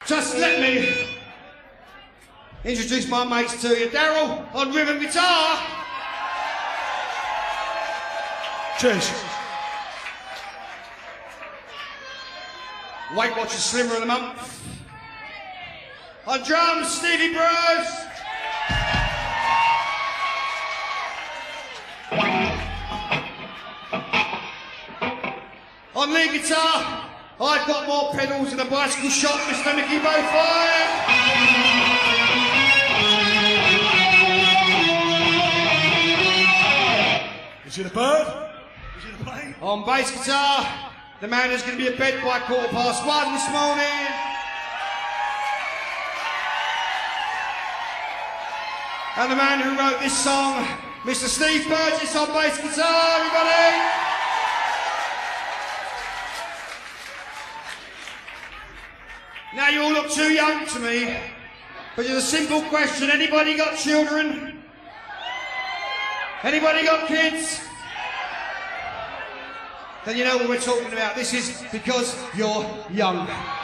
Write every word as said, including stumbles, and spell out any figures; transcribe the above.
Just let me introduce my mates to you. Daryl on rhythm guitar. Cheers. Weight Watchers Slimmer of the Month. On drums, Stevie Bruce. On lead guitar, I've got more pedals than a bicycle shop, Mister Mickey Beaufort. Is it a bird? Is it a plane? On bass guitar, the man who's going to be in bed by quarter past one this morning. And the man who wrote this song, Mister Steve Burgess on bass guitar, everybody. Now you all look too young to me, but it's a simple question. Anybody got children? Anybody got kids? Then you know what we're talking about. This is because you're young.